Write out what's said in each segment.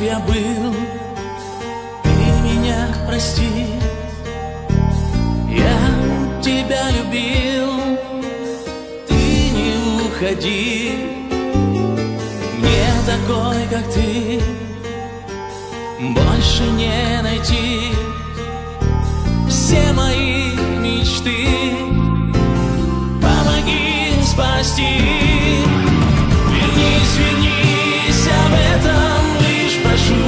я был, ты меня прости. Я тебя любил, ты не уходи. Мне такой, как ты, больше не найти. Все мои мечты помоги спасти. Вернись, вернись, об этом лишь прошу.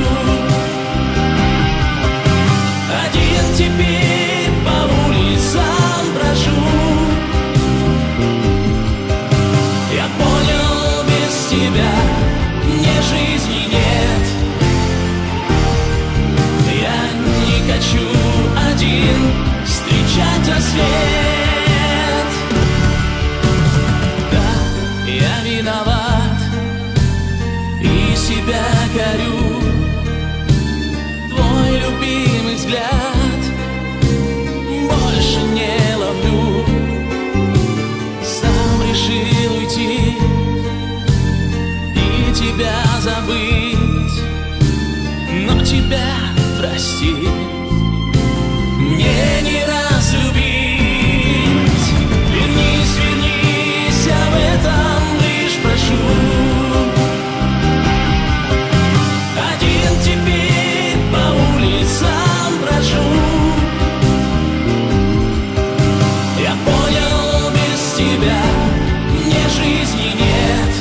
Один теперь по улицам брожу. Я понял, без тебя мне жизни нет. Я не хочу один встречать рассвет. Да, я виноват и себя корю. Твой любимый взгляд больше не ловлю. Сам решил уйти и тебя забыть, но тебя простить мне не раз любить. Вернись, вернись, об этом лишь прошу. Один теперь по улицам брожу. Я понял, без тебя мне жизни нет.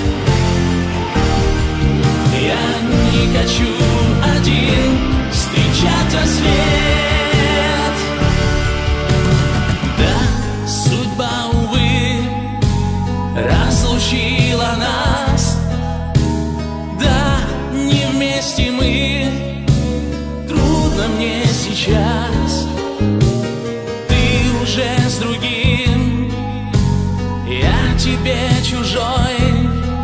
Я не хочу один встречать рассвет. Да, судьба, увы, разлучила нас. Да, не вместе мы, трудно мне сейчас. Ты уже с другим, я тебе чужой.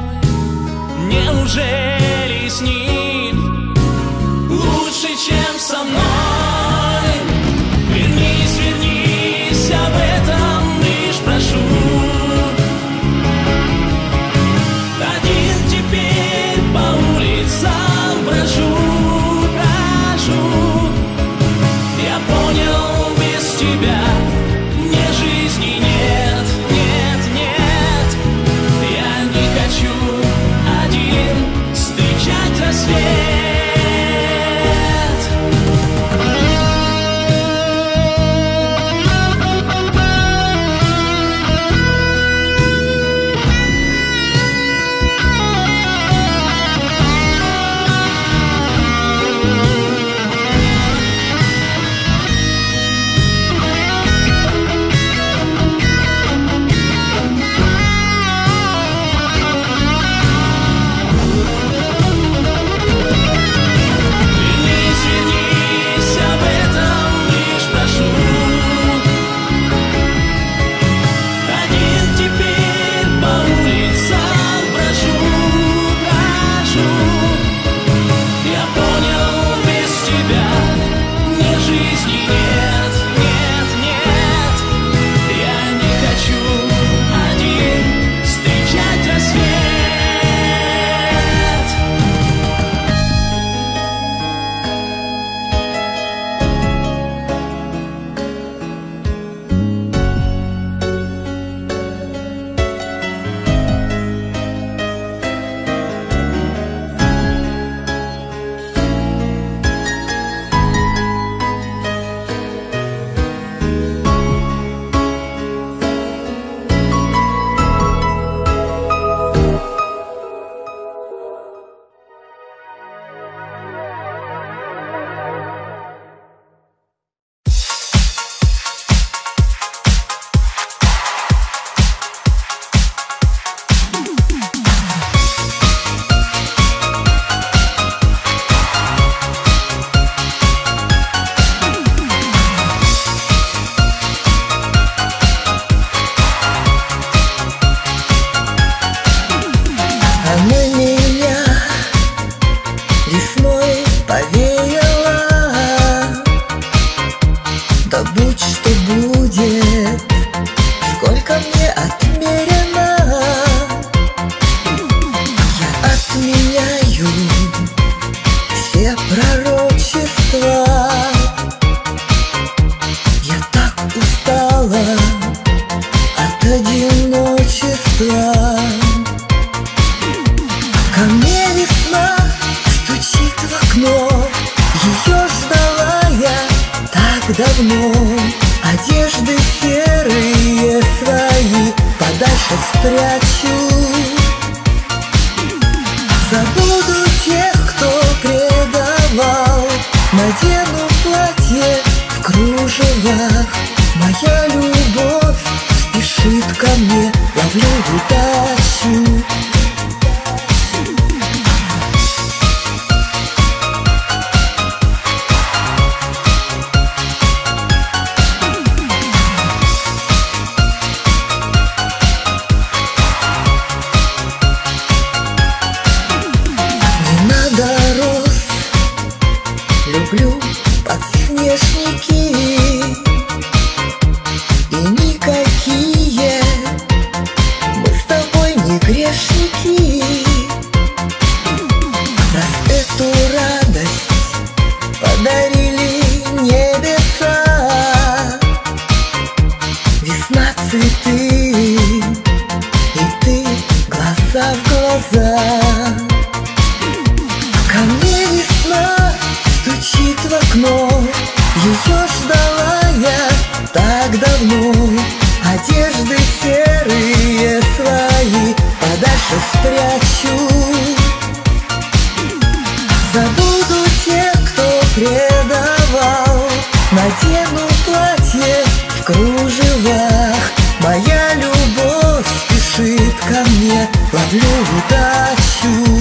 Неужели с ним лучше, чем со мной? Вернись, вернись, об этом лишь прошу. Один теперь по улицам брожу, брожу. Я понял, без тебя мне жизни нет, нет, нет. Я не хочу один встречать рассвет. одиночества. Ко мне весна стучит в окно, ее ждала я так давно. Одежды серые свои подальше спрячу. Забуду тех, кто предавал, надену платье в кружевах. Моя любовь спешит ко мне, ловлю удачу. Не надо роз, люблю подснежники. И никакие мы с тобой не грешники. Раз эту радость подарили небеса, весна, цветы, и ты глаза в глаза. Ко мне весна стучит в окно, ее ждала я так давно. Одежды серые свои подальше спрячу. Забуду тех, кто предавал, надену платье в кружевах. Моя любовь спешит ко мне, ловлю удачу.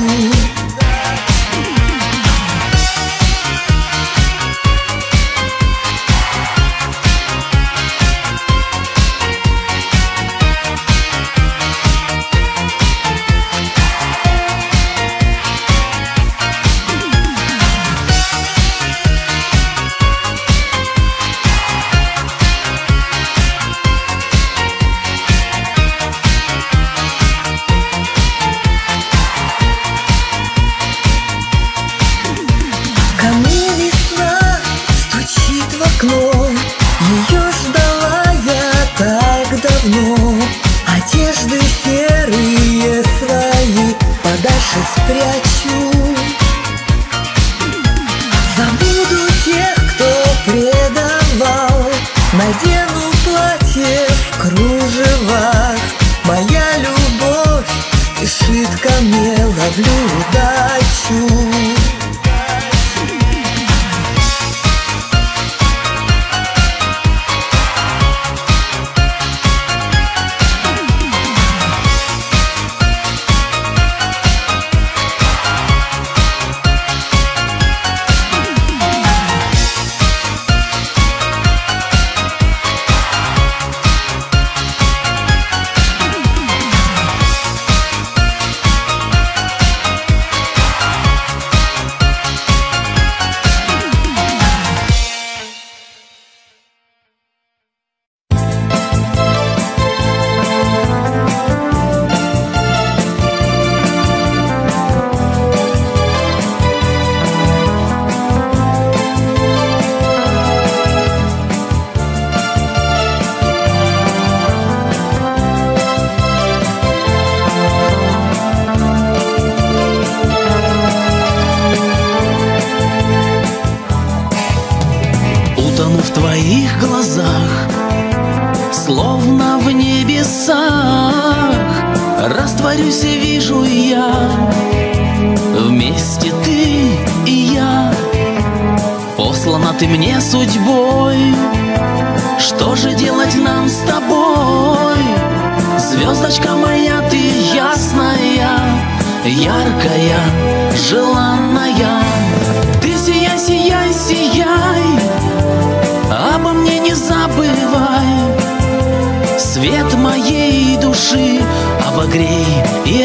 Ко мне весна стучит в окно, ее ждала я так давно. Одежды серые свои подальше спрячу. Забуду тех, кто предавал, надену платье в кружевах. Моя любовь спешит ко мне, ловлю удачу. Утону в твоих глазах, словно в небесах, растворюсь и вижу я, вместе ты и я. Послана ты мне судьбой, что же делать нам с тобой? Звездочка моя, ты ясная, яркая, желанная. Ты сияй, сияй, сияй, обо мне не забывай. Свет моей души обогрей и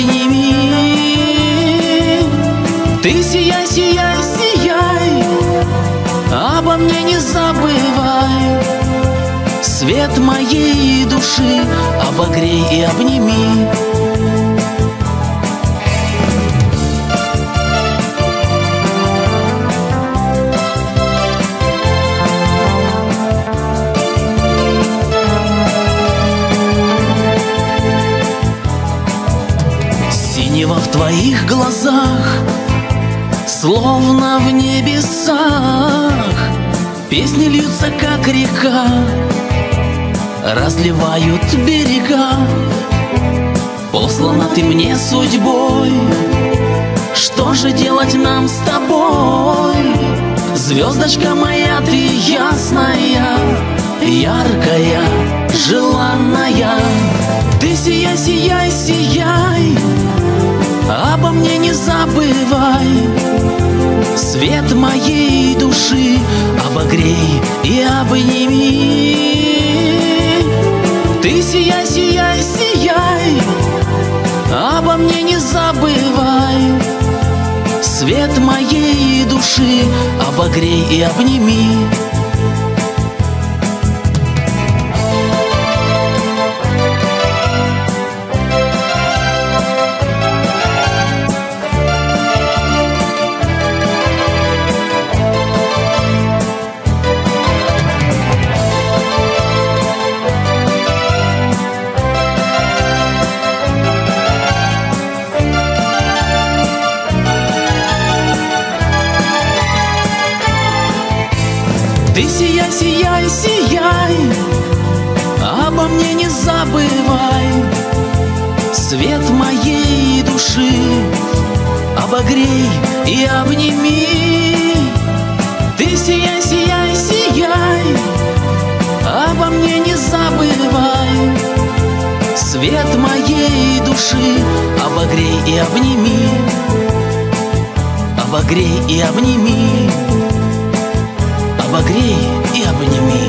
обними. Ты сияй, сияй, сияй, обо мне не забывай. Свет моей души обогрей и обними. Синева в твоих глазах, словно в небесах. Песни льются, как река, разливают берега. Послана ты мне судьбой, что же делать нам с тобой? Звездочка моя, ты ясная, яркая, желанная. Ты сияй, сияй, сияй, обо мне не забывай. Свет моей души обогрей и обними. Ты сияй, сияй, сияй, обо мне не забывай. Свет моей души обогрей и обними. Ты сияй, сияй, сияй, обо мне не забывай. Свет моей души обогрей и обними. Ты сияй, сияй, сияй, обо мне не забывай. Свет моей души обогрей и обними. Обогрей и обними. Обогрей и обними.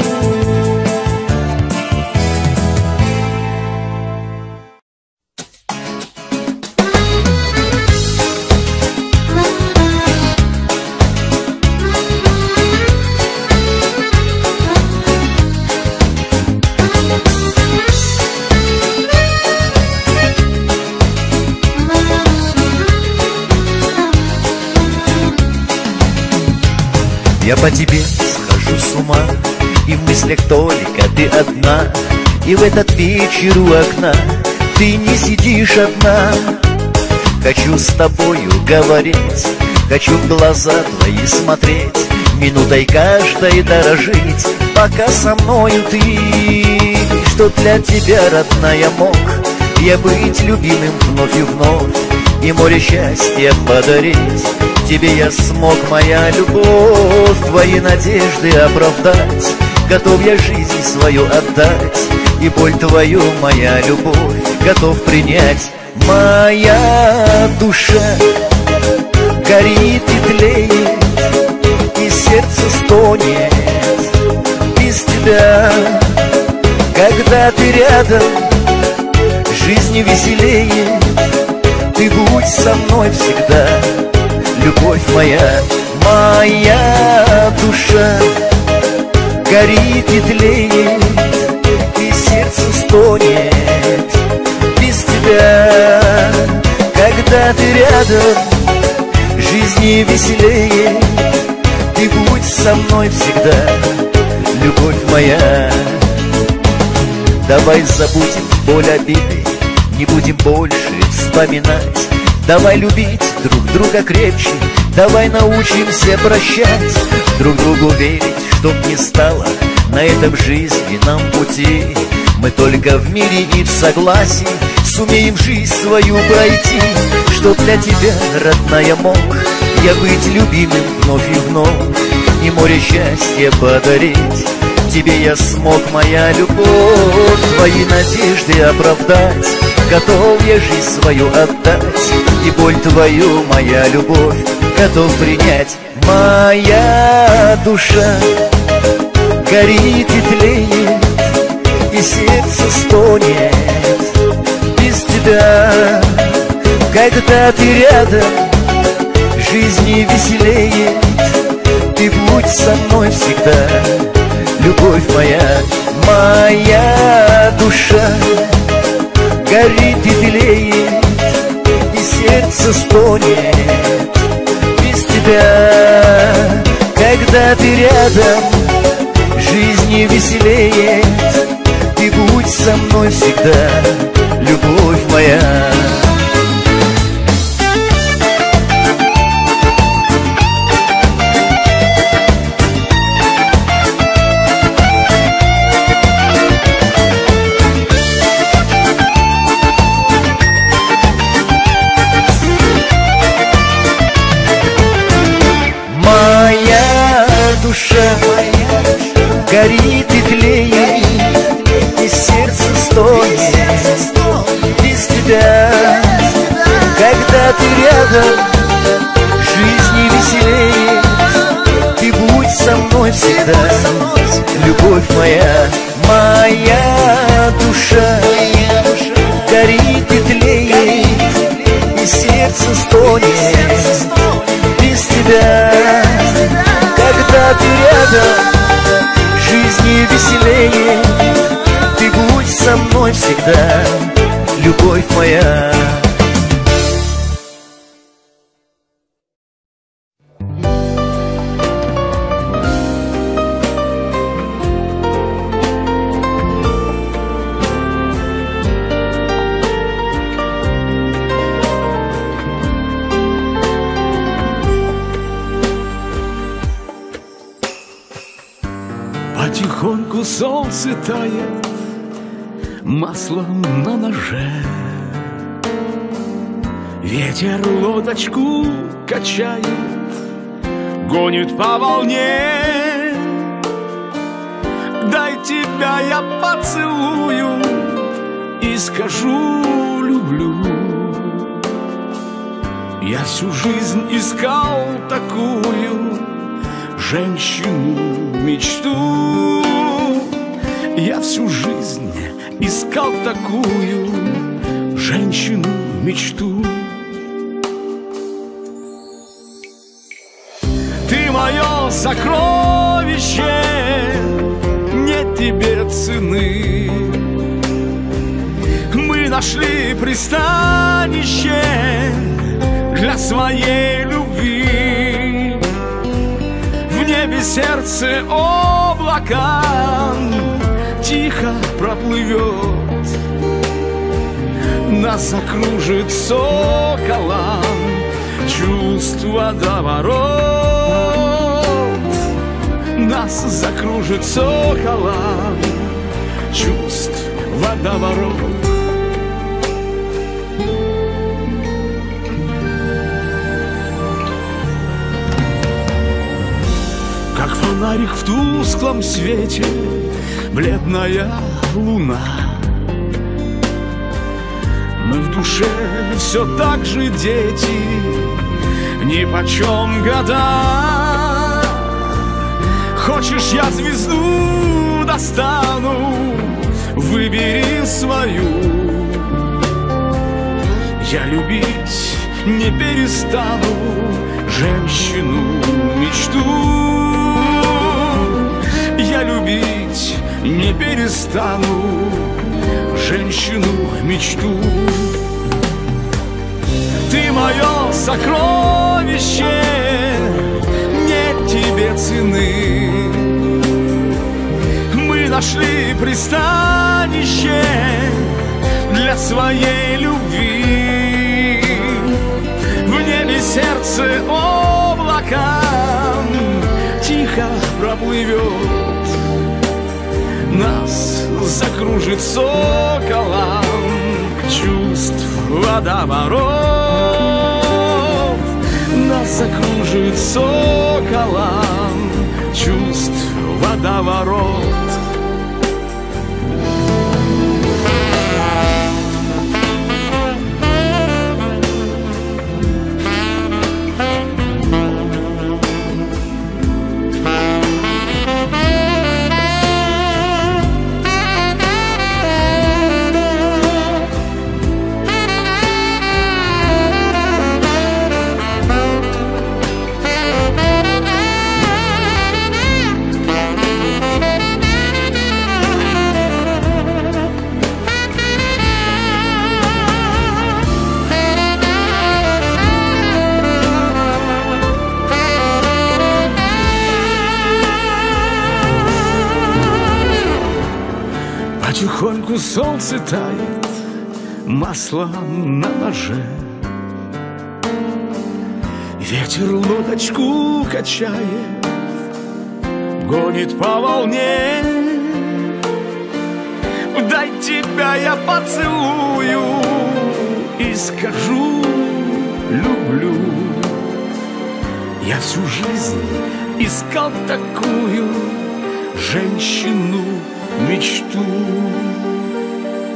Я по тебе схожу с ума, и в мыслях только ты одна. И в этот вечер у окна ты не сидишь одна. Хочу с тобою говорить, хочу в глаза твои смотреть, минутой каждой дорожить, пока со мною ты. Что для тебя, родная, мог я быть любимым вновь и вновь, и море счастья подарить. Тебе я смог, моя любовь, твои надежды оправдать. Готов я жизнь свою отдать, и боль твою, моя любовь, готов принять. Моя душа горит и тлеет, и сердце стонет без тебя. Когда ты рядом, жизнь веселее. Ты будь со мной всегда, любовь моя. Моя душа горит и тлеет, и сердце стонет без тебя. Когда ты рядом, жизни веселее. Ты будь со мной всегда, любовь моя. Давай забудем боль обиды, не будем больше вспоминать. Давай любить друг друга крепче, давай научимся прощать, друг другу верить, чтоб не стало на этом жизненном пути. Мы только в мире и в согласии сумеем жизнь свою пройти. Чтоб для тебя, родная, мог я быть любимым вновь и вновь, и море счастья подарить. Тебе я смог, моя любовь, твои надежды оправдать. Готов я жизнь свою отдать, и боль твою, моя любовь, готов принять. Моя душа горит и тлеет, и сердце стонет без тебя. Когда ты рядом, жизни веселее. Ты будь со мной всегда, любовь моя. Моя душа горит и тлеет, и сердце стонет без тебя. Когда ты рядом, жизни веселее. Ты будь со мной всегда, любовь моя. стонет без тебя. Когда ты рядом, жизни веселее. Ты будь со мной всегда, любовь моя, моя душа. Горит и тлеет, и сердце стонет без тебя. Когда ты рядом, жизни веселее. Ты будь со мной всегда, любовь моя. Потихоньку солнце тает маслом на ноже. Ветер лодочку качает, гонит по волне. Дай тебя я поцелую и скажу люблю. Я всю жизнь искал такую женщину, мечту. Я всю жизнь искал такую женщину, мечту. Ты мое сокровище, нет тебе цены. Мы нашли пристанище для своей любви. В небе сердце облакам тихо проплывет, нас закружит соколом чувств водоворот. Нас закружит соколом чувств водоворот. Как фонарик в тусклом свете, бледная луна. Мы в душе все так же дети, нипочем года. Хочешь, я звезду достану, выбери свою. Я любить не перестану женщину, мечту. Я любить не перестану женщину, мечту. Ты мое сокровище, нет тебе цены. Мы нашли пристанище для своей любви. В небе сердце облакам тихо проплывет, нас закружит соколом чувств водоворот. Нас закружит соколом чувств водоворот. Потихоньку солнце тает маслом на ноже. Ветер лодочку качает, гонит по волне. Дай тебя я поцелую и скажу люблю. Я всю жизнь искал такую женщину, мечту.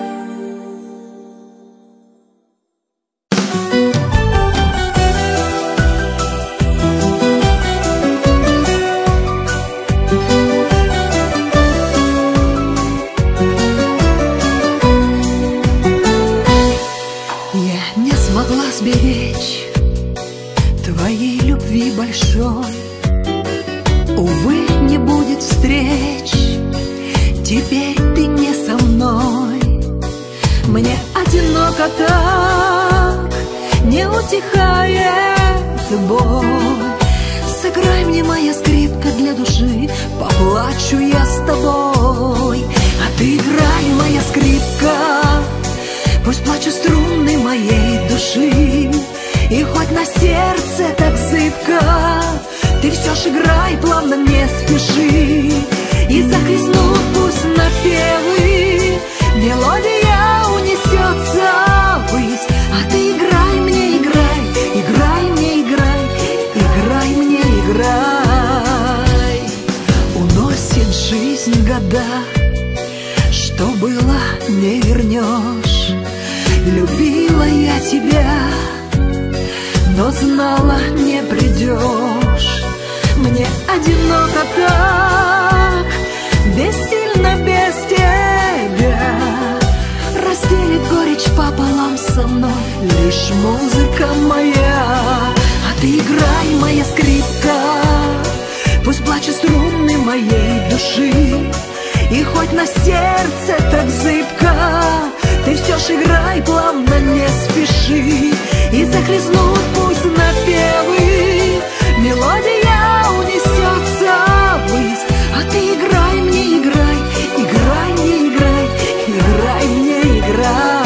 Мне одиноко так, не утихает боль. Сыграй мне, моя скрипка, для души, поплачу я с тобой. А ты играй, моя скрипка, пусть плачут струны моей души. И хоть на сердце так зыбко, ты все ж играй, плавно, не спеши. И захлестнут пусть напевы, мелодия унесется ввысь. А ты играй мне, играй, играй мне, играй, играй мне, играй. Уносит жизнь года, что было, не вернешь. Любила я тебя, но знала, не придешь. Мне одиноко так, бессильно без тебя. Разделит горечь пополам со мной лишь музыка моя. А ты играй, моя скрипка, пусть плачут струны моей души. И хоть на сердце так зыбко, ты все ж играй, плавно, не спеши. И захлестнут пусть напевы, мелодия унесется ввысь. А ты играй мне, играй, играй мне, играй, играй мне, играй.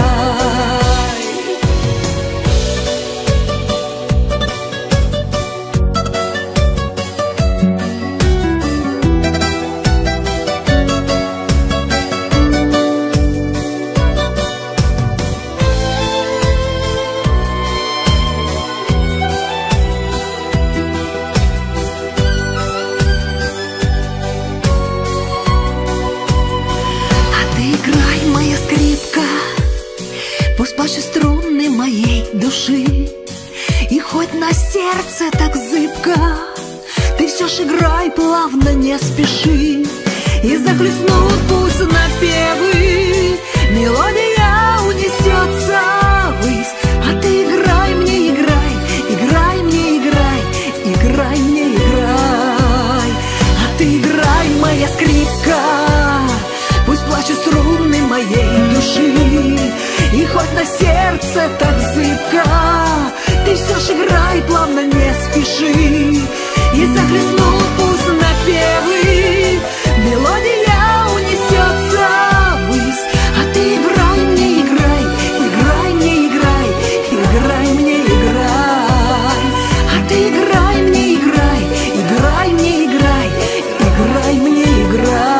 Струны моей души. И хоть на сердце так зыбко, ты все ж играй, плавно, не спеши. И захлестнут пусть напевы, мелодия унесется ввысь. А ты играй мне, играй, играй мне, играй, играй мне, играй. А ты играй, моя скрипка, пусть плачут струны моей души. И хоть на сердце так зыбко, ты все ж играй, плавно, не спеши. И захлестнут пусть напевы, мелодия унесется ввысь. А ты играй мне, играй, играй мне, играй, играй мне, играй. А ты играй мне, играй, играй мне, играй, играй мне, играй.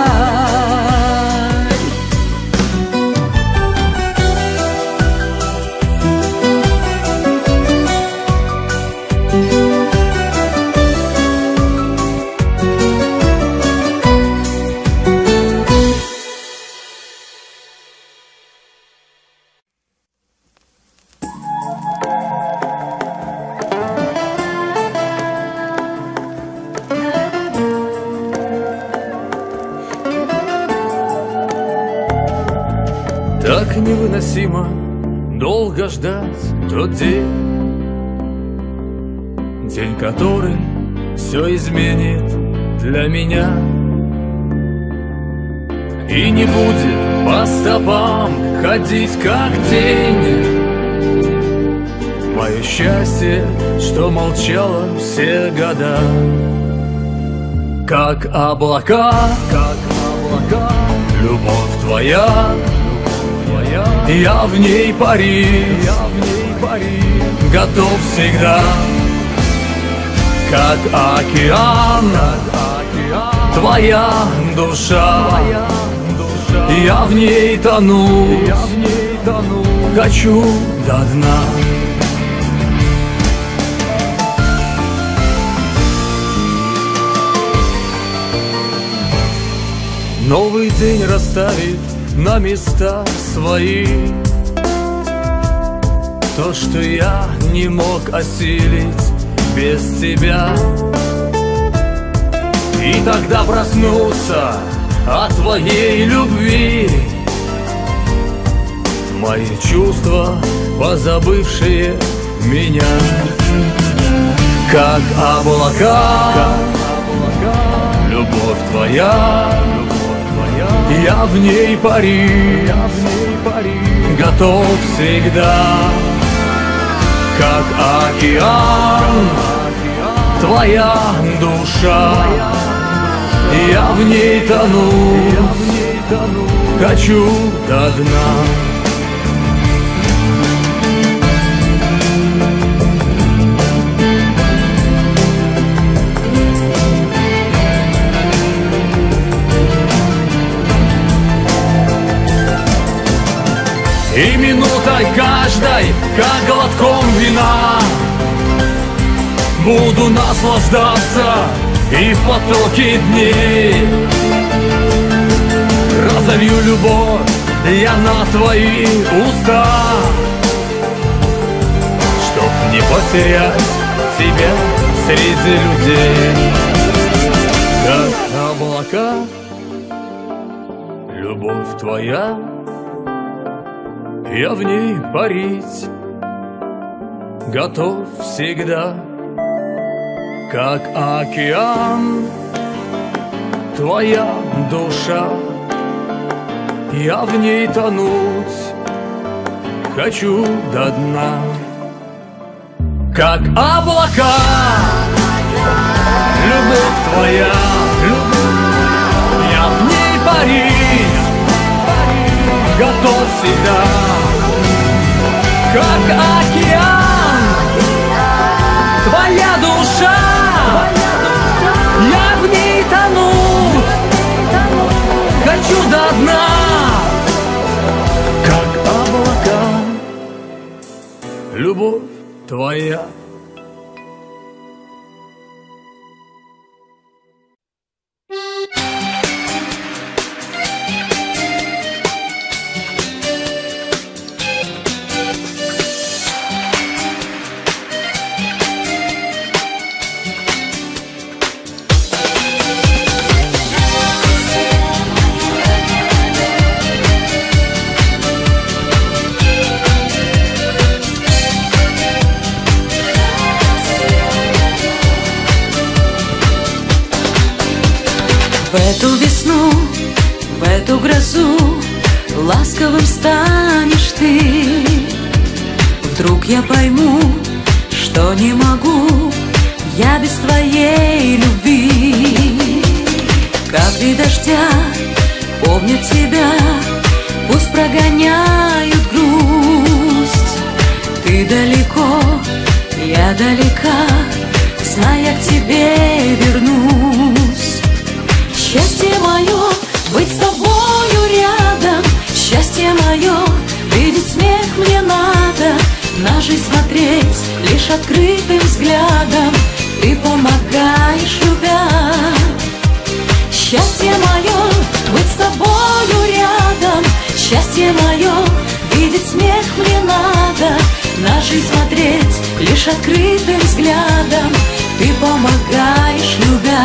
Так невыносимо долго ждать тот день, день, который все изменит для меня. И не будет по стопам ходить как тень. Мое счастье, что молчало все года. Как облака, любовь твоя, я в ней парить, готов всегда. Как океан, твоя душа, я в ней тону, хочу до дна. Новый день расставит на места свои то, что я не мог осилить без тебя. И тогда проснуться от твоей любви мои чувства, позабывшие меня. Как облака, любовь твоя, я в ней парить, готов готов всегда, как океан, твоя душа, я в ней тону, хочу до дна. И минутой каждой, как глотком вина, буду наслаждаться и в потоке дней. Разовью любовь я на твои уста, чтоб не потерять тебя среди людей. Как облака, любовь твоя, я в ней парить готов всегда, как океан, твоя душа, я в ней тонуть хочу до дна. Как облака, любовь твоя, я в ней парить готов всегда, как океан, твоя душа, я в ней тону, хочу до дна. Как облака, любовь твоя. В эту весну, в эту грозу ласковым станешь ты. Вдруг я пойму, что не могу я без твоей любви. Капли дождя помнят тебя, пусть прогоняют грусть. Ты далеко, я далека, зная, к тебе вернусь. Счастье мое, быть с тобою рядом, счастье мое, видеть смех мне надо, на жизнь смотреть лишь открытым взглядом, ты помогаешь, любя. Счастье мое, быть с тобою рядом, счастье мое, видеть смех мне надо, на жизнь смотреть лишь открытым взглядом, ты помогаешь, любя.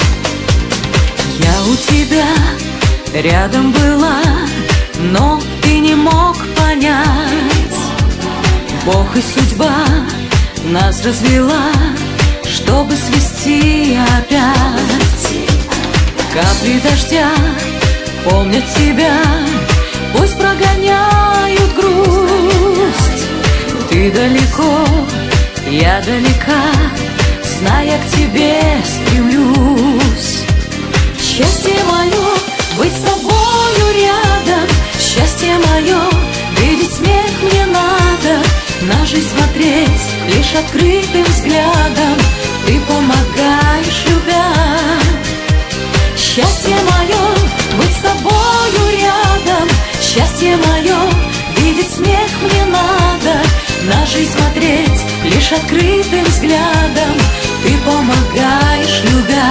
Я у тебя рядом была, но ты не мог понять. Бог и судьба нас развела, чтобы свести опять. Капли дождя помнят тебя, пусть прогоняют грусть. Ты далеко, я далека, зная, к тебе стремлюсь. Счастье мое, быть с тобою рядом, счастье мое, видеть смех мне надо, на жизнь смотреть лишь открытым взглядом, ты помогаешь, любя. Счастье мое, быть с тобою рядом, счастье мое, видеть смех мне надо, на жизнь смотреть лишь открытым взглядом, ты помогаешь, любя.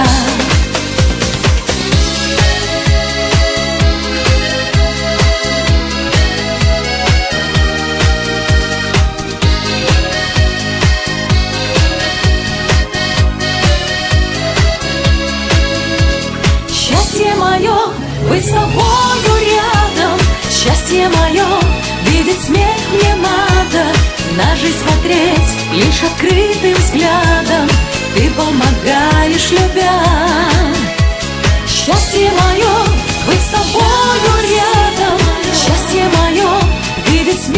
Быть с тобою рядом, счастье мое, видеть смех мне надо, на жизнь смотреть лишь открытым взглядом, ты помогаешь, любя. Счастье мое, быть с тобою рядом, счастье мое, видеть смех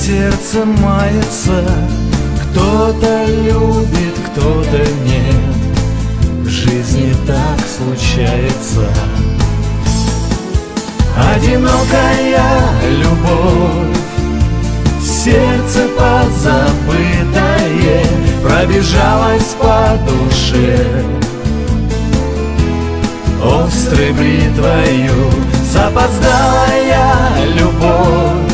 сердце мается. Кто-то любит, кто-то нет. В жизни так случается. Одинокая любовь, сердце позабытое пробежалось по душе. Острой бритвою запоздалая любовь,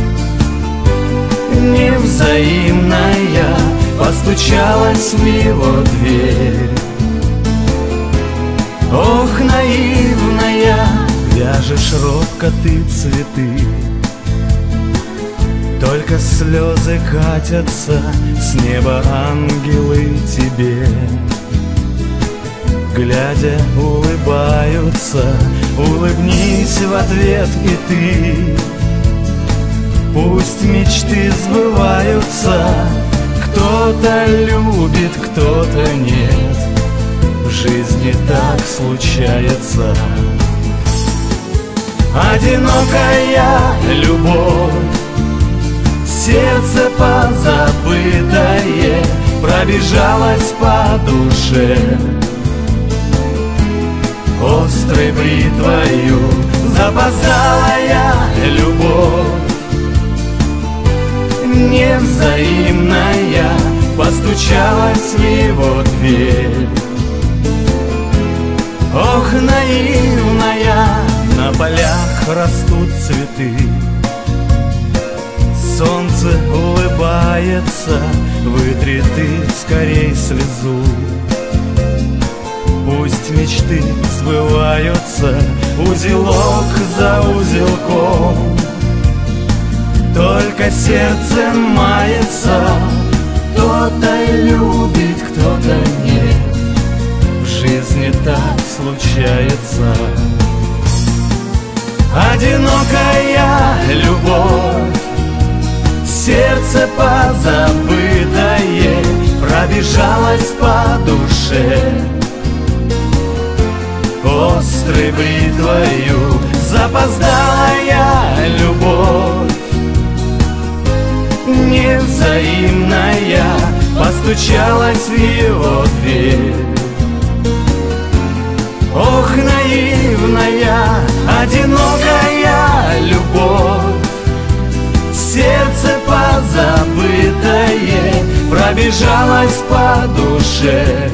невзаимная, постучалась в его дверь. Ох, наивная, вяжешь робко ты цветы, только слезы катятся с неба, ангелы тебе. Глядя, улыбаются, улыбнись в ответ и ты. Пусть мечты сбываются, кто-то любит, кто-то нет. В жизни так случается. Одинокая любовь, сердце позабытое пробежалось по душе. Острой бритвою запоздалая любовь, невзаимная, постучалась в его дверь. Ох, наивная, на полях растут цветы. Солнце улыбается, вытри ты скорей слезу. Пусть мечты сбываются, узелок за узелком. Только сердце мается, кто-то любит, кто-то нет. В жизни так случается. Одинокая любовь, сердце позабытое пробежалось по душе. Острой бритвою запоздалая любовь, невзаимная, постучалась в его дверь. Ох, наивная, одинокая любовь, сердце позабытое пробежалось по душе.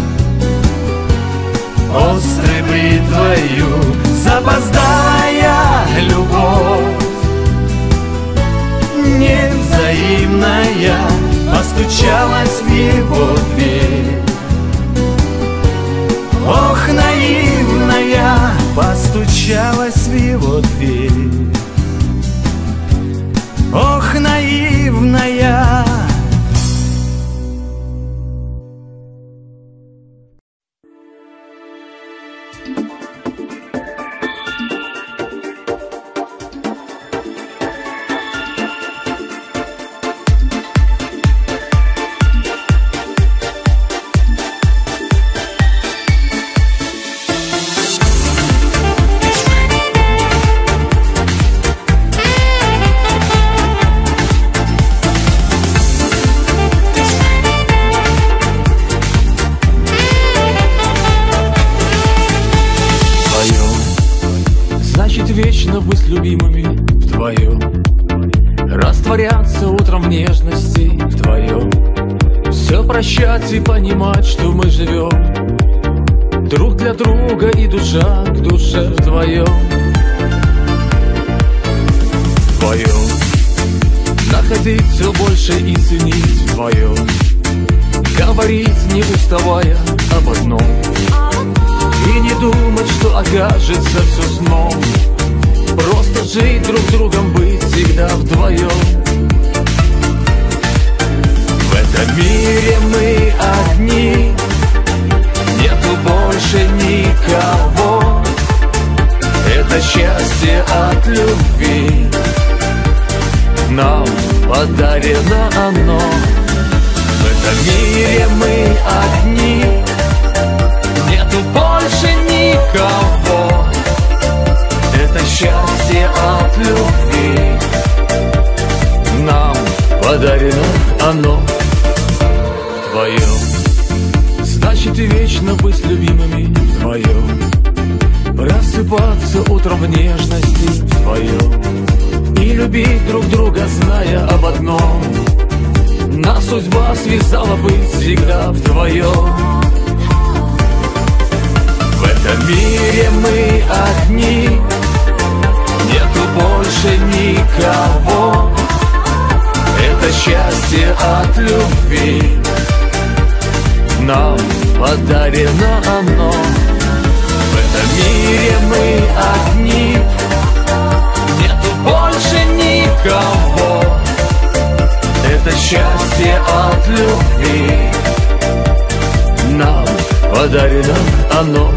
Острой бритвою запоздалая любовь, невзаимная, постучалась в его дверь. Ох, наивная, постучалась в его дверь. Ох, наивная. Вечно быть любимыми вдвоем, растворяться утром в нежности вдвоем, все прощать и понимать, что мы живем друг для друга и душа к душе вдвоем. Вдвоем находить все больше и ценить вдвоем, говорить не уставая об одном и не думать, что окажется все сном. Просто жить друг другом, быть всегда вдвоем. В этом мире мы одни, нету больше никого. Это счастье от любви, нам подарено оно. В этом мире мы одни, нету больше никого. Это счастье от любви, нам подарено оно вдвоем. Значит, и вечно быть с любимыми вдвоем, просыпаться утром в нежности вдвоем и любить друг друга, зная об одном: нас судьба связала быть всегда вдвоем. В этом мире мы одни, нету больше никого. Это счастье от любви, нам подарено оно. В этом мире мы одни, нету больше никого. Это счастье от любви, нам подарено оно.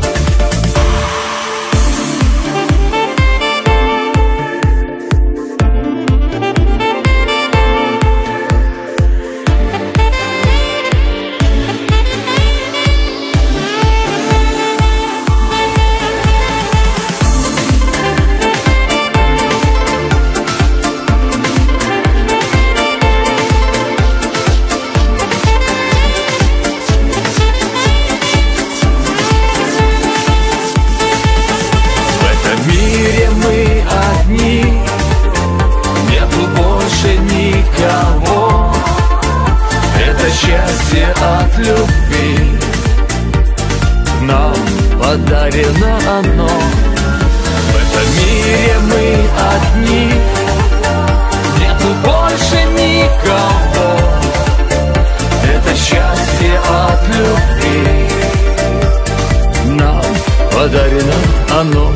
Счастье от любви, нам подарено оно. В этом мире мы одни, нету больше никого. Это счастье от любви, нам подарено оно.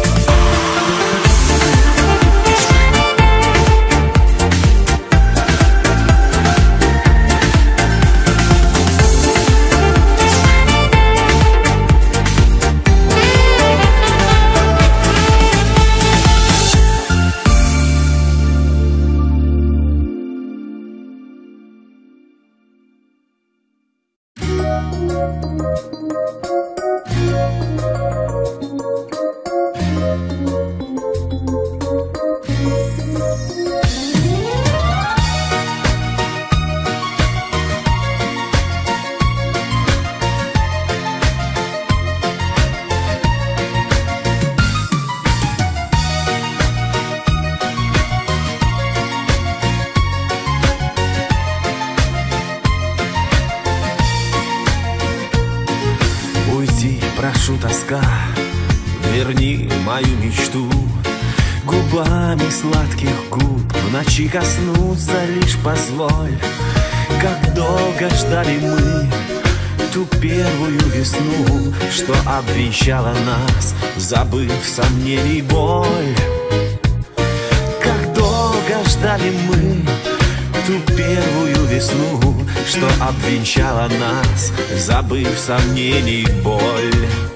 Прошу, тоска, верни мою мечту. Губами сладких губ в ночи коснуться лишь позволь. Как долго ждали мы ту первую весну, что обвенчала нас, забыв сомнений и боль. Как долго ждали мы ту первую весну, что обвенчала нас, забыв сомнений и боль.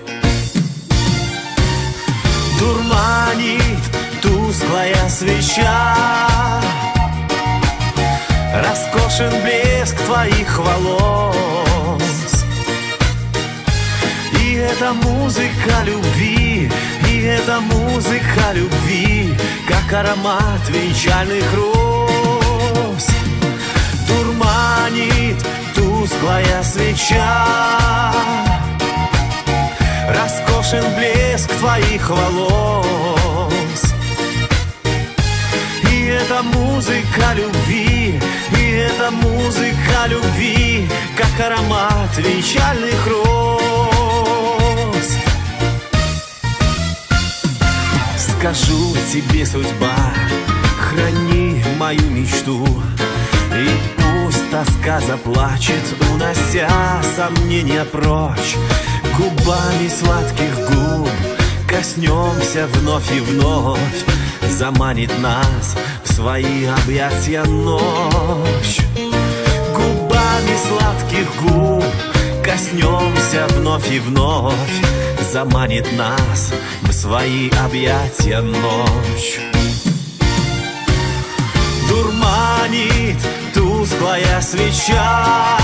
Дурманит тусклая свеча, роскошен блеск твоих волос. И это музыка любви, и это музыка любви, как аромат венчальных роз. Дурманит тусклая свеча, роскошен блеск твоих волос. И это музыка любви, и это музыка любви, как аромат венчальных роз. Скажу тебе, судьба, храни мою мечту, и пусть тоска заплачет, унося сомнения прочь. Губами сладких губ коснемся вновь и вновь, заманит нас в свои объятия ночь. Губами сладких губ коснемся вновь и вновь, заманит нас в свои объятия ночь. Дурманит тусклая свеча,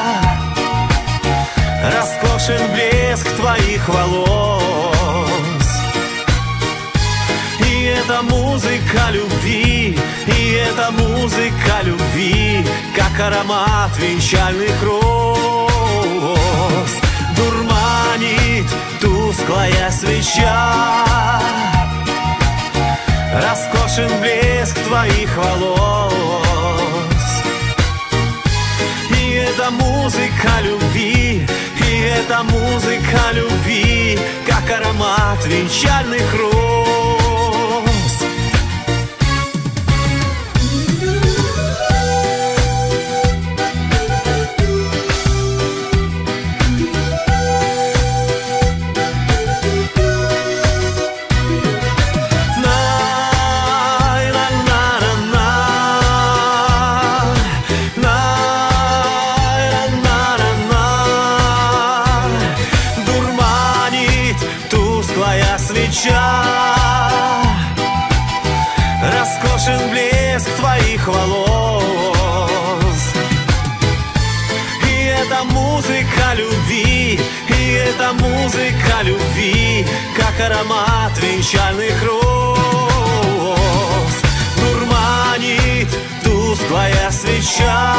роскошен блеск твоих волос. И это музыка любви, и это музыка любви, как аромат венчальных роз. Дурманит тусклая свеча, роскошен блеск твоих волос. И это музыка любви, и это музыка любви, как аромат венчальных роз. Роскошен блеск твоих волос. И это музыка любви, и это музыка любви, как аромат венчальных роз. Дурманит тусклая свеча,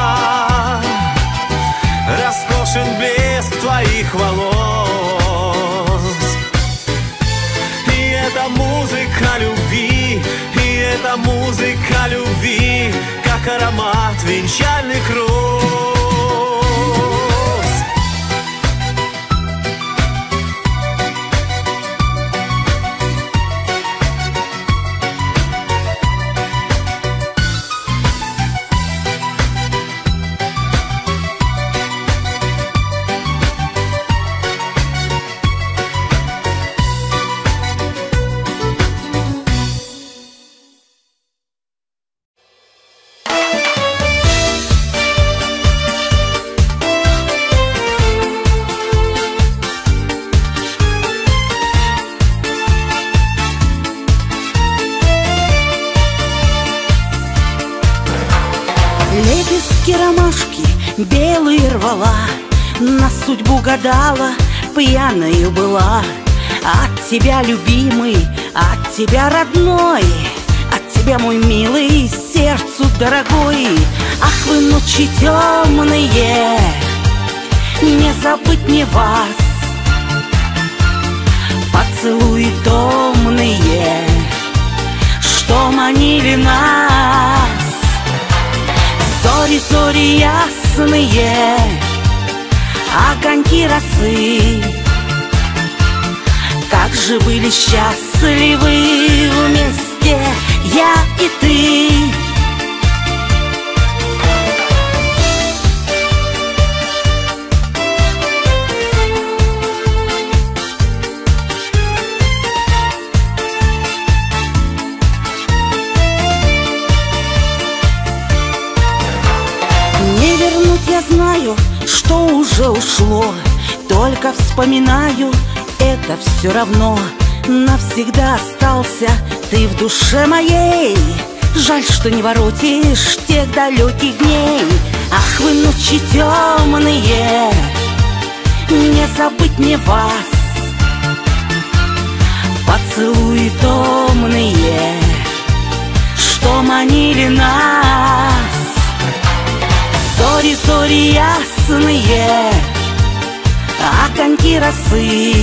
роскошен блеск твоих волос. И это музыка любви, и это музыка любви, как аромат венчальных роз. Лепестки ромашки белые рвала, на судьбу гадала, пьяною была. От тебя, любимый, от тебя, родной, от тебя, мой милый, сердцу дорогой. Ах, вы ночи темные, не забыть мне вас. Поцелуи томные, что манили нас. Зори, зори ясные, огоньки росы, как же были счастливы вместе я и ты. Я знаю, что уже ушло, только вспоминаю, это все равно. Навсегда остался ты в душе моей. Жаль, что не воротишь тех далеких дней. Ах, вы ночи темные, не забыть мне вас. Поцелуи томные, что манили нас. Зори, зори ясные, огоньки росы,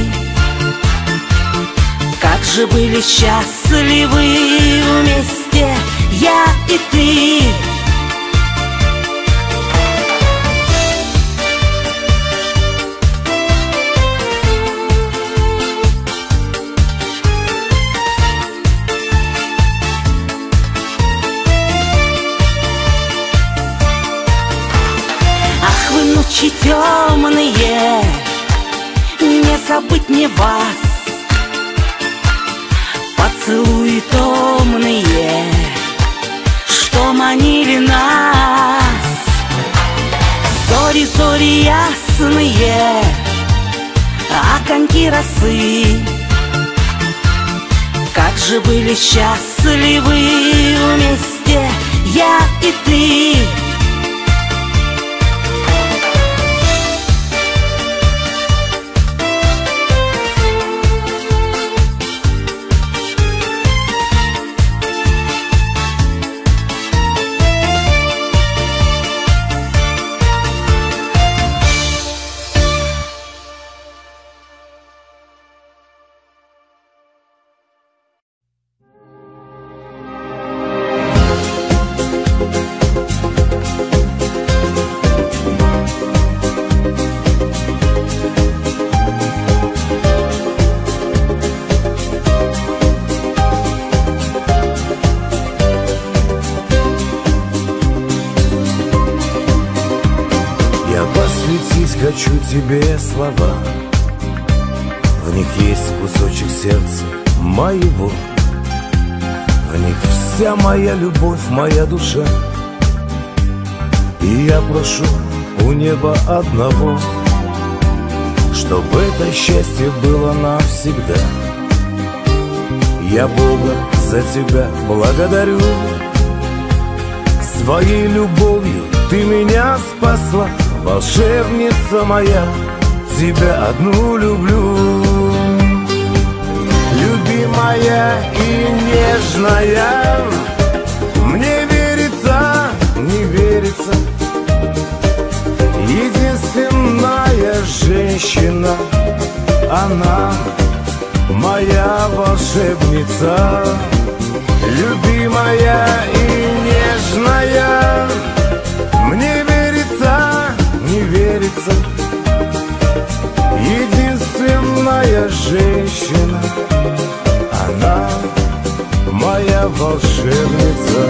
как же были счастливы вместе я и ты. Ночи темные, не забыть мне вас. Поцелуи томные, что манили нас. Зори, зори ясные, огоньки росы, как же были счастливы вместе я и ты. шепочу тебе слова, в них есть кусочек сердца моего, в них вся моя любовь, моя душа. И я прошу у неба одного, чтобы это счастье было навсегда. Я Бога за тебя благодарю, своей любовью ты меня спасла, волшебница моя, тебя одну люблю. Любимая и нежная, мне верится, не верится, единственная женщина, она моя волшебница. Любимая и нежная, мне верится, не верится, единственная женщина, она моя волшебница.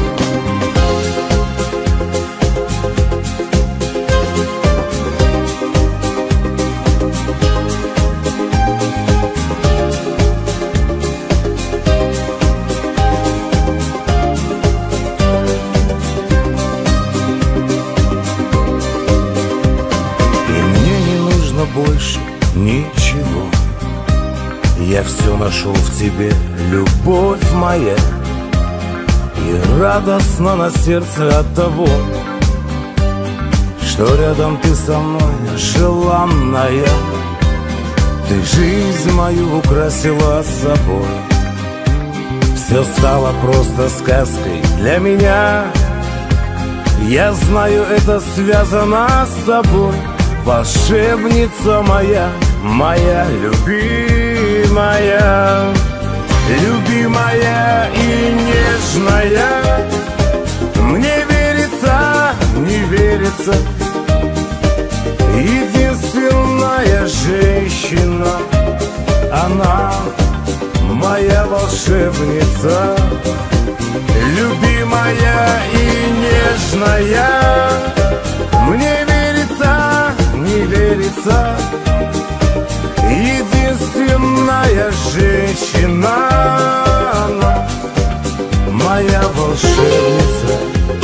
Больше ничего, я все нашел в тебе, любовь моя, и радостно на сердце от того, что рядом ты со мной, желанная. Ты жизнь мою украсила собой, все стало просто сказкой для меня. Я знаю, это связано с тобой, волшебница моя, моя любимая. Любимая и нежная, мне верится, не верится, единственная женщина, она моя волшебница. Любимая и нежная, мне верится, не верится, единственная женщина, она моя волшебница.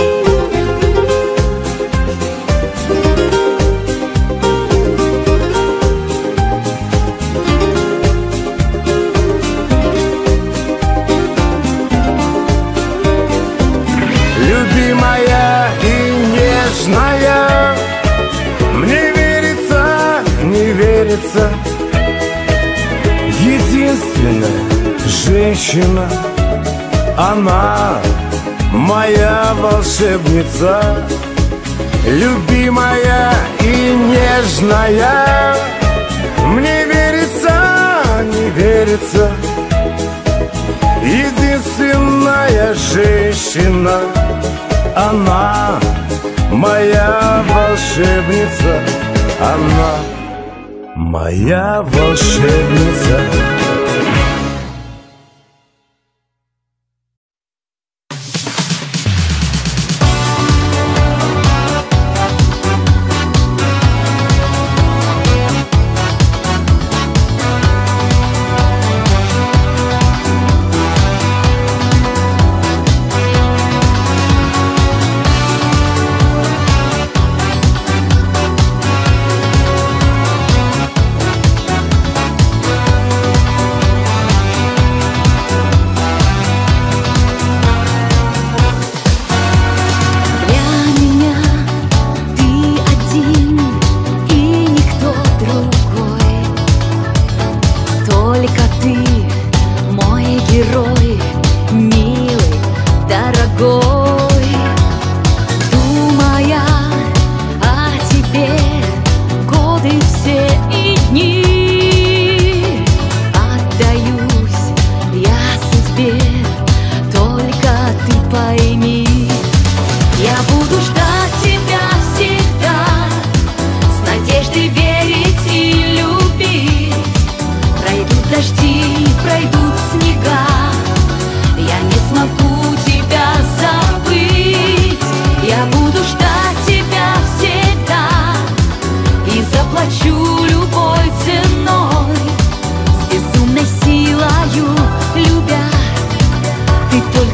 Любимая и нежная, мне верится, не верится, единственная женщина, она моя волшебница. Любимая и нежная, мне верится, не верится, единственная женщина, она моя волшебница, она моя волшебница.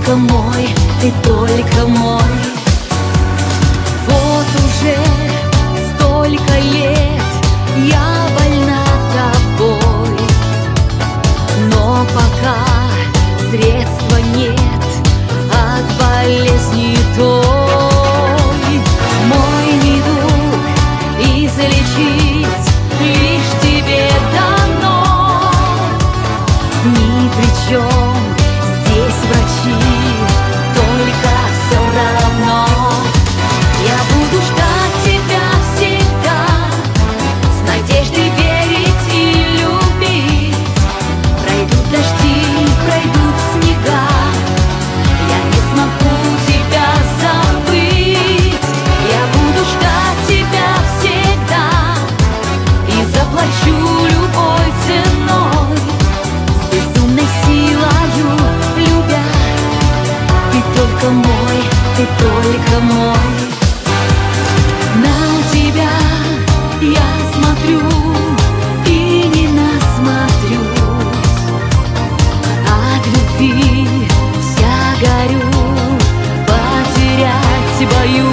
только мой, ты только мой. Вот уже столько лет я больна тобой, но пока средства нет от болезни той. Мой недуг излечить лишь тебе дано, ни при чем здесь врачи, только все равно. Я буду ждать тебя всегда, с надеждой верить и любить. Пройдут дожди, пройдут снега, я не смогу тебя забыть. Я буду ждать тебя всегда и заплачу любой ценой, с безумной силою любя. Ты только мой, ты только мой. На тебя я смотрю и не насмотрюсь, от любви вся горю, потерять боюсь.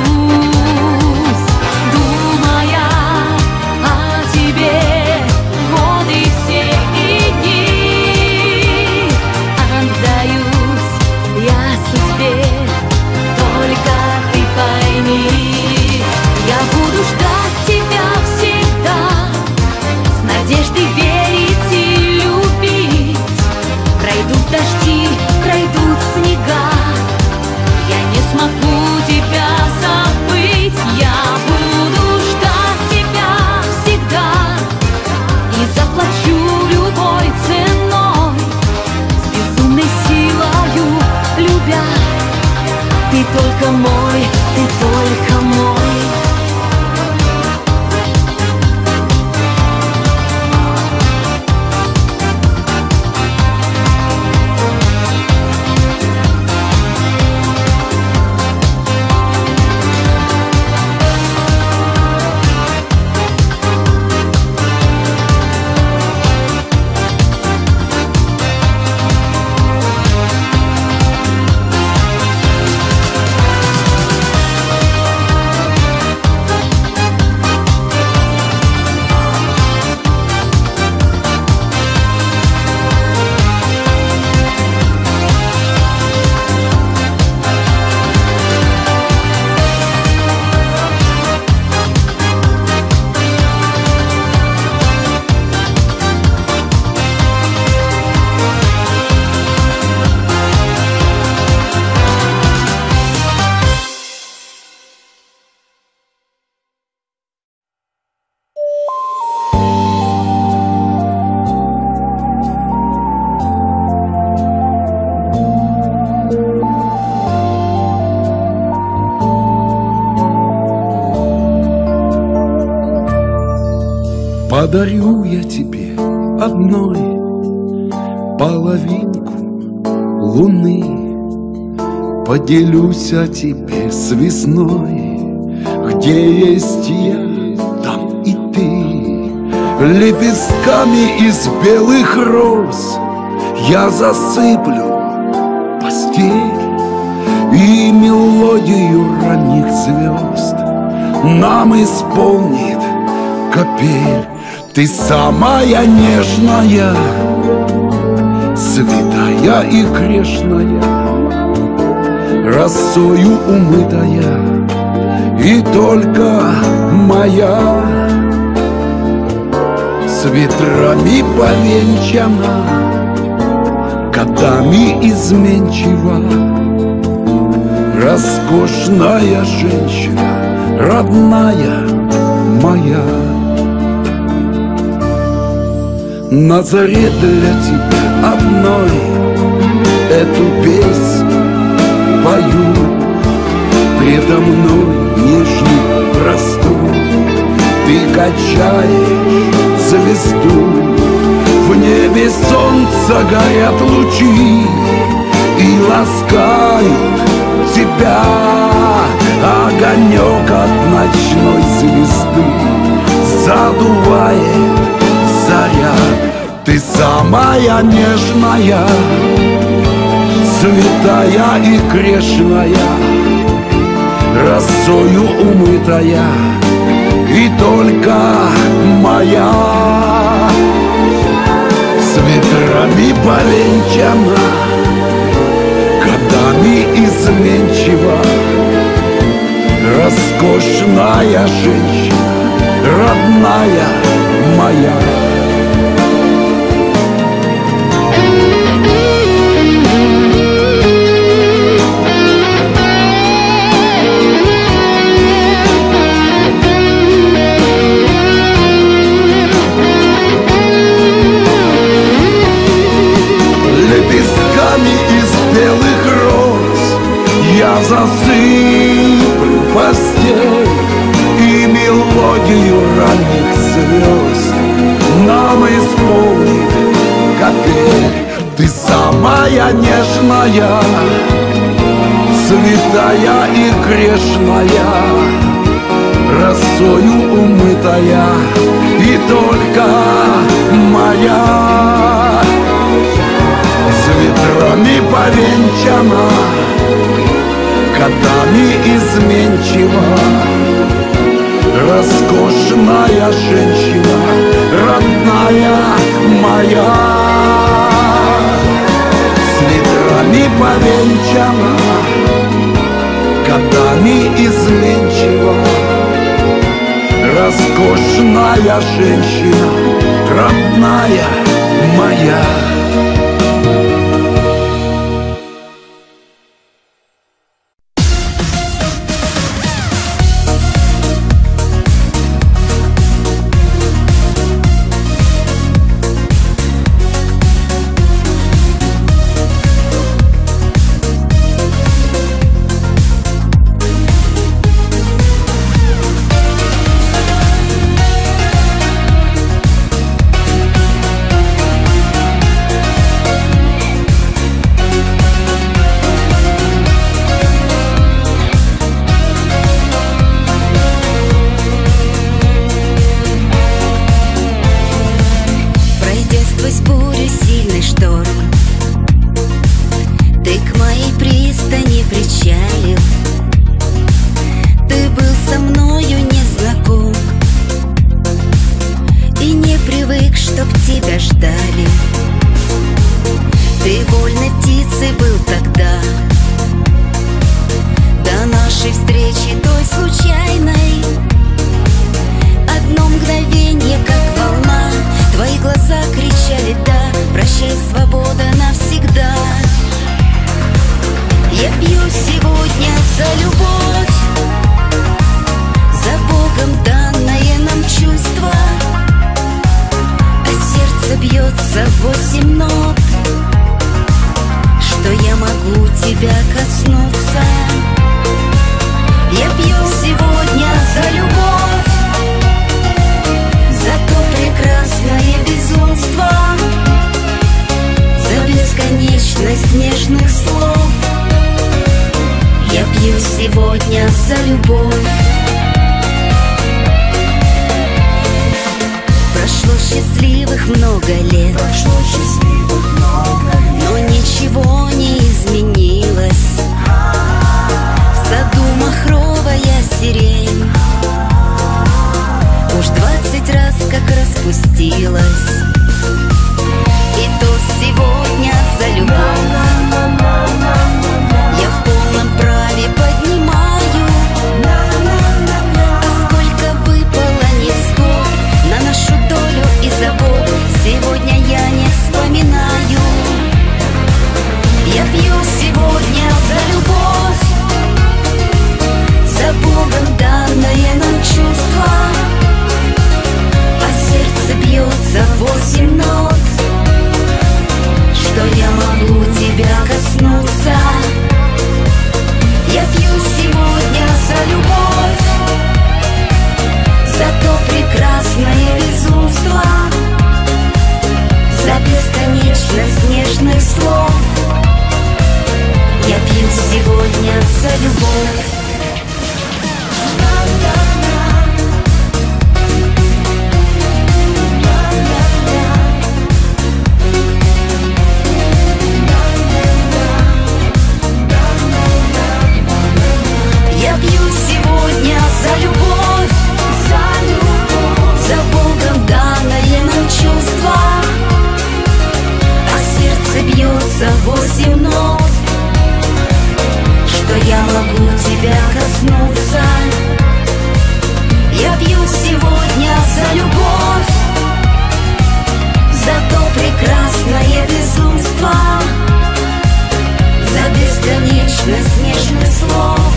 Думая о тебе годы все и дни, отдаюсь я судьбе, только ты пойми. Я буду ждать тебя всегда, с надеждой верить и любить. Пройдут дожди, пройдут снега, я не смогу тебя забыть. Я буду ждать тебя всегда и заплачу любой ценой, с безумной силою любя. Ты только мой, ты только мой. Подарю я тебе одной половинку луны, поделюсь о тебе с весной. Где есть я, там и ты. Лепестками из белых роз я засыплю постель, и мелодию ранних звезд нам исполнит капель. Ты самая нежная, святая и грешная, росою умытая и только моя. С ветрами повенчана, годами изменчива, роскошная женщина, родная моя. На заре для тебя одной эту песню пою. Предо мной нежную простую ты качаешь звезду. В небе солнца горят лучи и ласкают тебя. Огонек от ночной звезды задувает заря. Ты самая нежная, святая и грешная, росою умытая, и только моя. С ветрами повенчана, годами изменчива, роскошная женщина, родная моя. Лепестками из белых роз я засыплю постель, и мелодию ранних звезд нам исполнит капель. Ты самая нежная, святая и грешная, росою умытая, и только моя. С ветрами повенчана, годами изменчива, роскошная женщина, родная моя. С ветрами повенчана, годами изменчива, роскошная женщина, родная моя. нежных слов.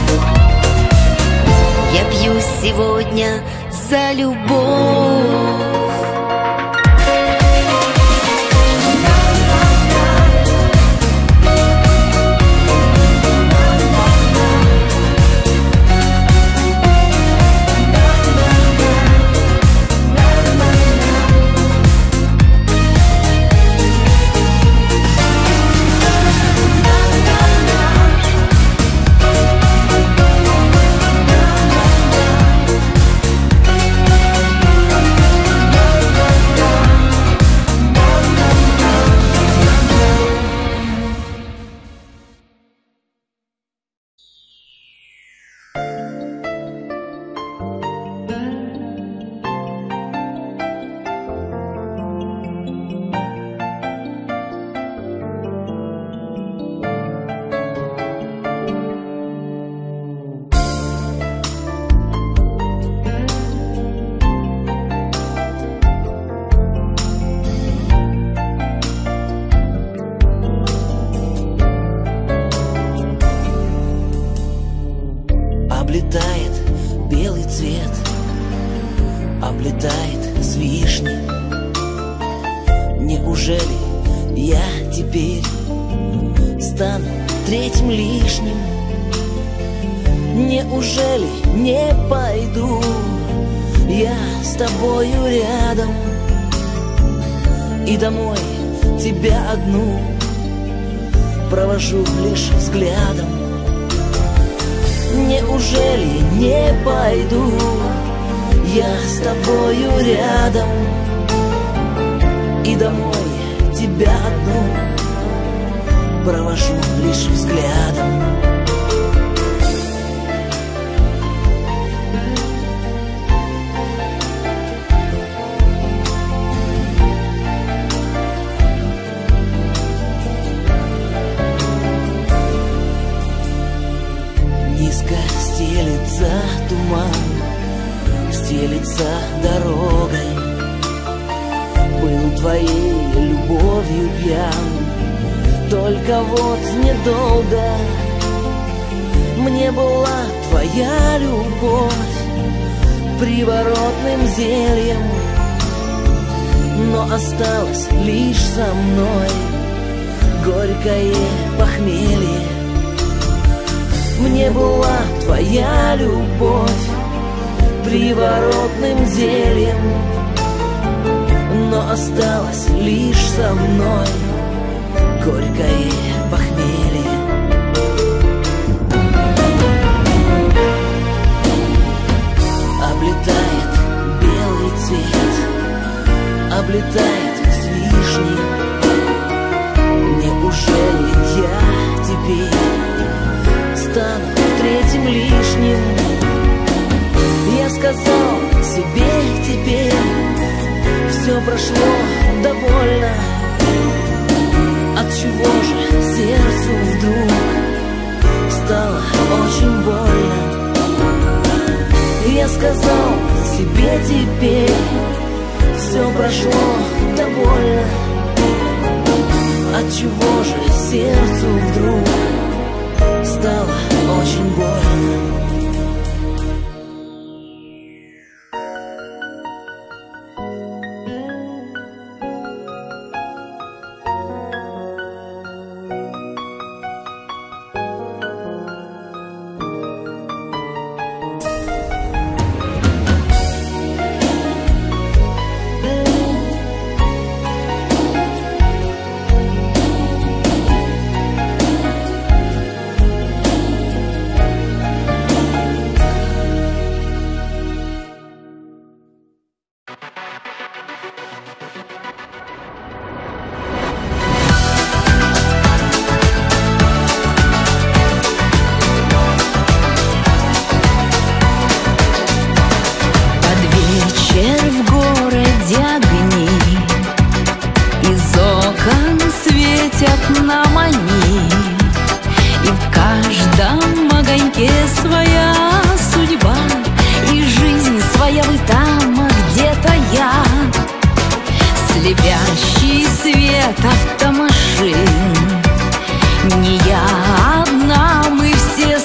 Я пью сегодня за любовь. Облетает белый цвет, облетает с вишни. Неужели я теперь стану третьим лишним? Неужели не пойду я с тобою рядом и домой тебя одну провожу лишь взглядом? Неужели не пойду я с тобою рядом и домой тебя одну провожу лишь взглядом? Низко стелится туман, стелится дорогой. Был твоей любовью пьян, только вот недолго. Мне была твоя любовь приворотным зельем, но осталось лишь со мной горькое похмелье. Мне была твоя любовь приворотным зельем, но осталось лишь со мной горькое похмелье. Облетает белый цвет, облетает с вишни. Неужели я теперь стану третьим лишним? Я сказал себе теперь, все прошло довольно. Отчего же сердцу вдруг стало очень больно? Я сказал себе теперь, все прошло довольно. Отчего же сердцу вдруг стало очень больно? Нам они, и в каждом огоньке своя судьба, и жизнь своя вы там, а где-то я. Слепящий свет автомашин, не я одна, мы все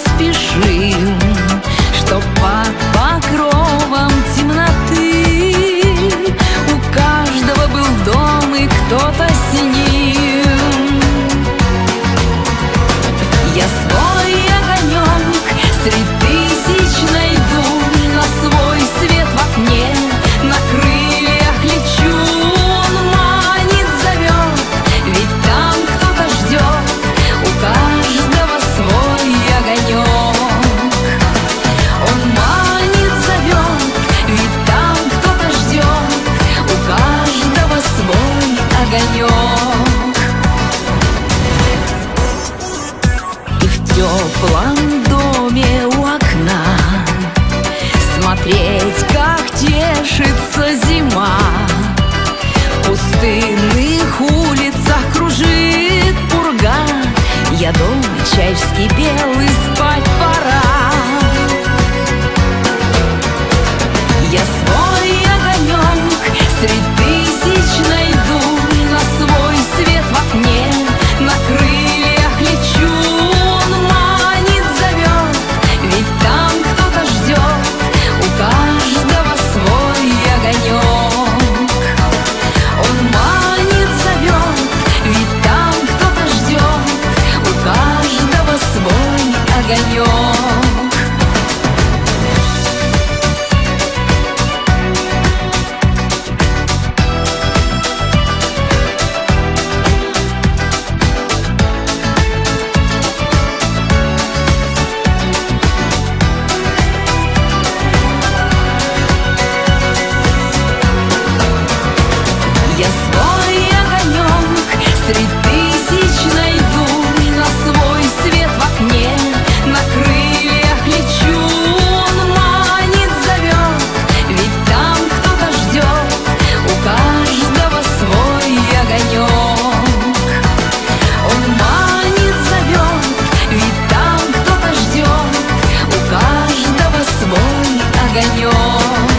теплом доме у окна, смотреть, как тешится зима. В пустынных улицах кружит пурга, я дома, чай вскипел и спать пора. Я свой огонек средь тысяч найду, на свой свет в окне, на крыльях лечу. Он манит, зовет, ведь там кто-то ждет, у каждого свой огонек. Он манит, зовет, ведь там кто-то ждет, у каждого свой огонек. Я свой огонек средь тысяч найду, на свой свет в окне, на крыльях лечу. Он манит, зовет, ведь там кто-то ждет, у каждого свой огонек. Он манит, зовет, ведь там кто-то ждет, у каждого свой огонек.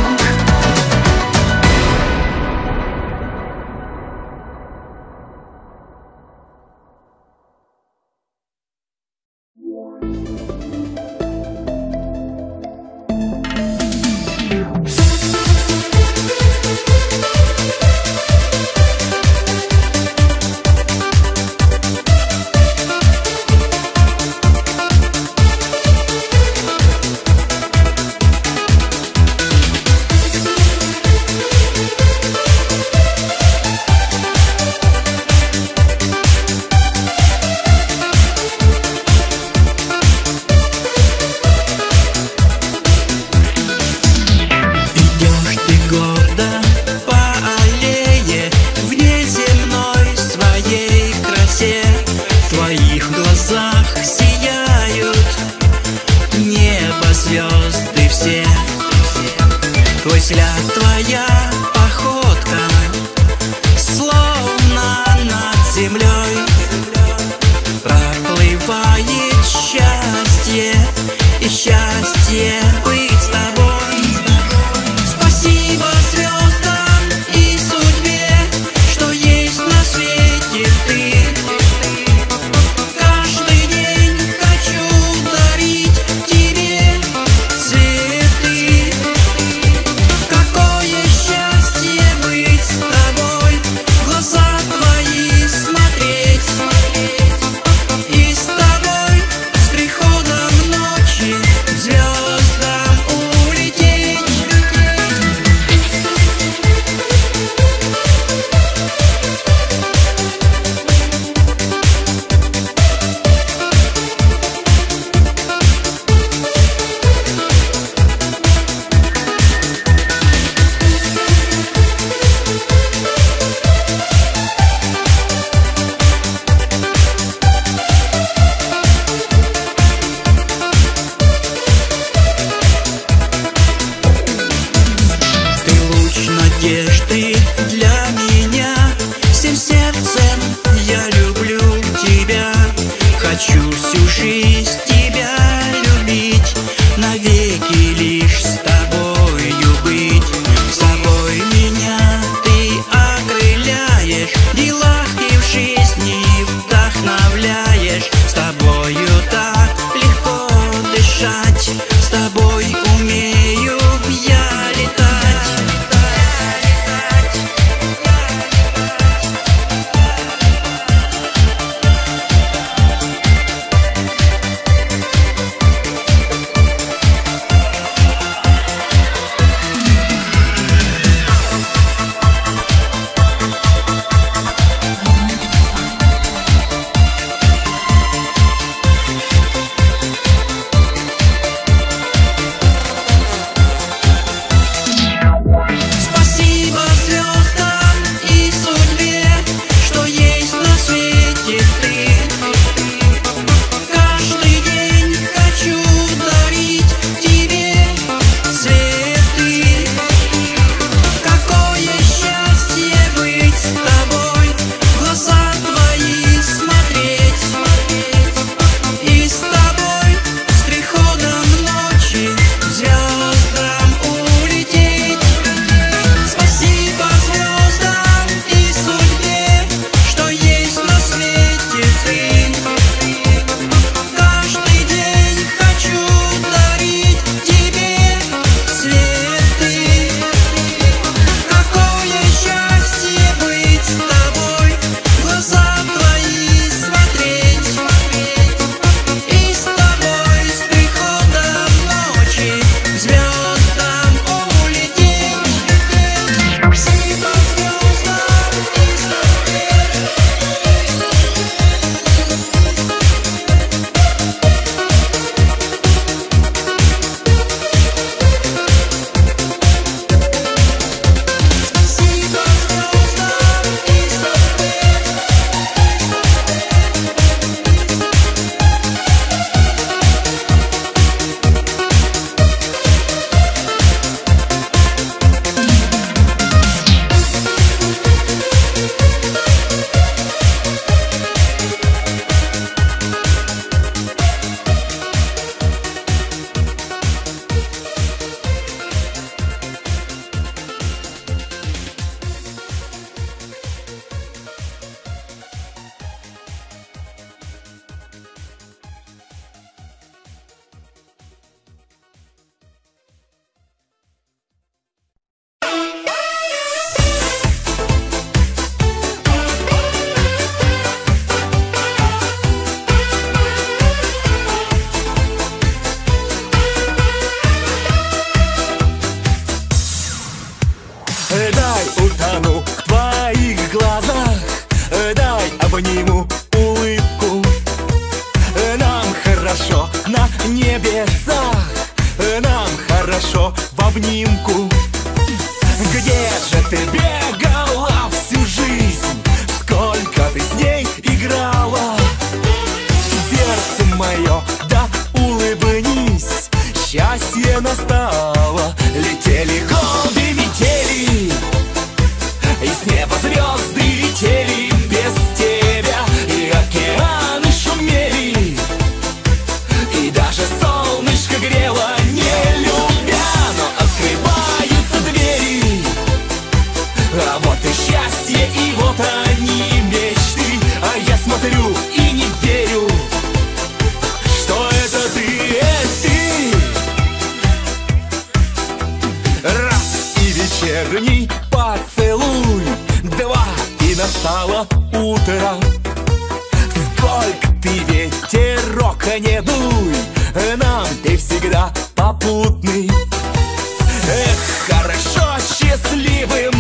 Твой взгляд, твоя походка, словно над землей проплывает счастье, и счастье быть с тобой. Спасибо звездам и судьбе, что есть на свете ты. Каждый день хочу дарить тебе цветы. Какой мое, да улыбнись, счастье настало. Летели голуби, метели, и с неба звезды летели без тебя, и океаны шумели, и даже солнышко грело, не любя, но открываются двери. А вот и счастье, и вот они мечты, а я смотрю и не верю, что это ты, Раз и вечерний поцелуй, два и настало утро. Сколько ты ветерок не дуй, нам ты всегда попутный. Эх, хорошо, счастливый